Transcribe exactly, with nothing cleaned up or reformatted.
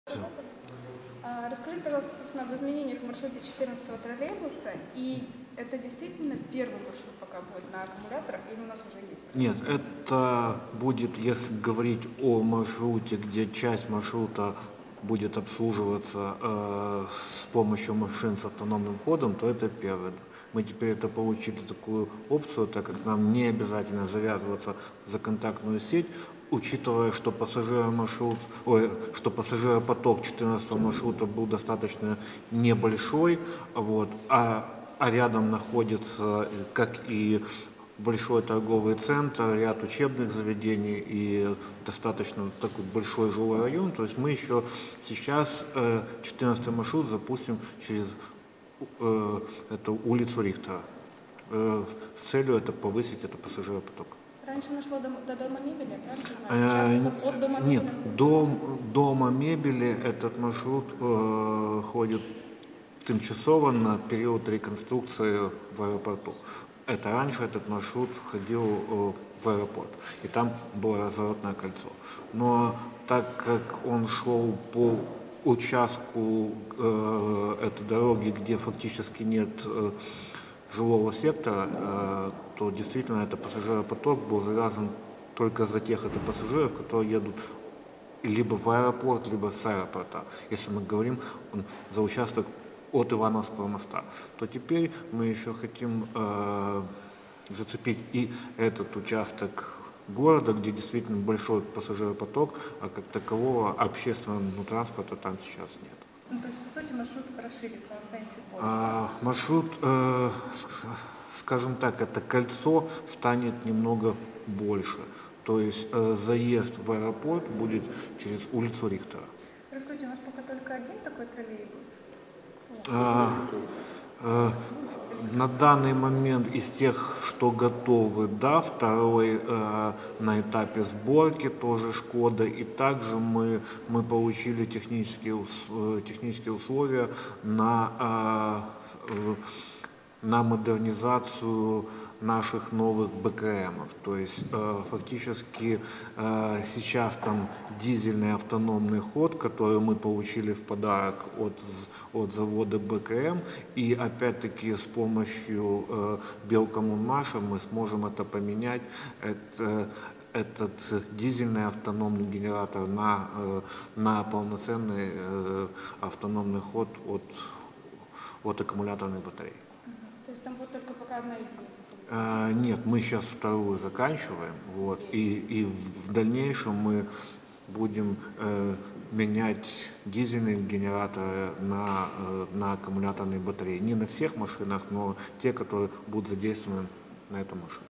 Всё. А, Расскажите, пожалуйста, собственно, об изменениях в маршруте четырнадцатого троллейбуса. И это действительно первый маршрут пока будет на аккумуляторах, или у нас уже есть? Нет, это будет, если говорить о маршруте, где часть маршрута будет обслуживаться э, с помощью машин с автономным ходом, то это первое. Мы теперь это получили такую опцию, так как нам не обязательно завязываться за контактную сеть, учитывая, что пассажиромаршрут, ой, что пассажиропоток четырнадцатого маршрута был достаточно небольшой, вот, а, а рядом находится как и большой торговый центр, ряд учебных заведений и достаточно такой большой жилой район. То есть мы еще сейчас э, четырнадцатый маршрут запустим через э, эту улицу Рихтера. Э, с целью это повысить это пассажиропоток. Раньше нашло до, до дома мебели, правильно Э, понимаю? Сейчас от, от дома Нет, мебели. до дома мебели этот маршрут э, ходит тимчасово на период реконструкции в аэропорту. Это раньше этот маршрут ходил э, в аэропорт, и там было разворотное кольцо. Но так как он шел по участку э, этой дороги, где фактически нет э, жилого сектора, э, то действительно этот пассажиропоток был завязан только за тех это пассажиров, которые едут либо в аэропорт, либо с аэропорта. Если мы говорим за участок от Ивановского моста, то теперь мы еще хотим э, зацепить и этот участок города, где действительно большой пассажиропоток, а как такового общественного транспорта там сейчас нет. Ну, то есть, по сути, маршрут расширится, он станет чуть больше. А, маршрут, э, скажем так, это кольцо станет немного больше. То есть э, заезд в аэропорт будет через улицу Рихтера. Расскажите, у нас пока только один такой троллейбус? А, э, на данный момент из тех, что готовы, да, второй э, на этапе сборки тоже Шкода, и также мы, мы получили технические, технические условия на, э, на модернизацию наших новых БКМов. То есть э, фактически э, сейчас там дизельный автономный ход, который мы получили в подарок от, от завода БКМ, и опять-таки с помощью э, Белкоммунмаша мы сможем это поменять. Это, этот дизельный автономный генератор на, э, на полноценный э, автономный ход от, от аккумуляторной батареи. То есть там будет только пока одна единица? А, нет, мы сейчас вторую заканчиваем, вот, и, и в дальнейшем мы будем э, менять дизельные генераторы на, э, на аккумуляторные батареи. Не на всех машинах, но те, которые будут задействованы на эту машину.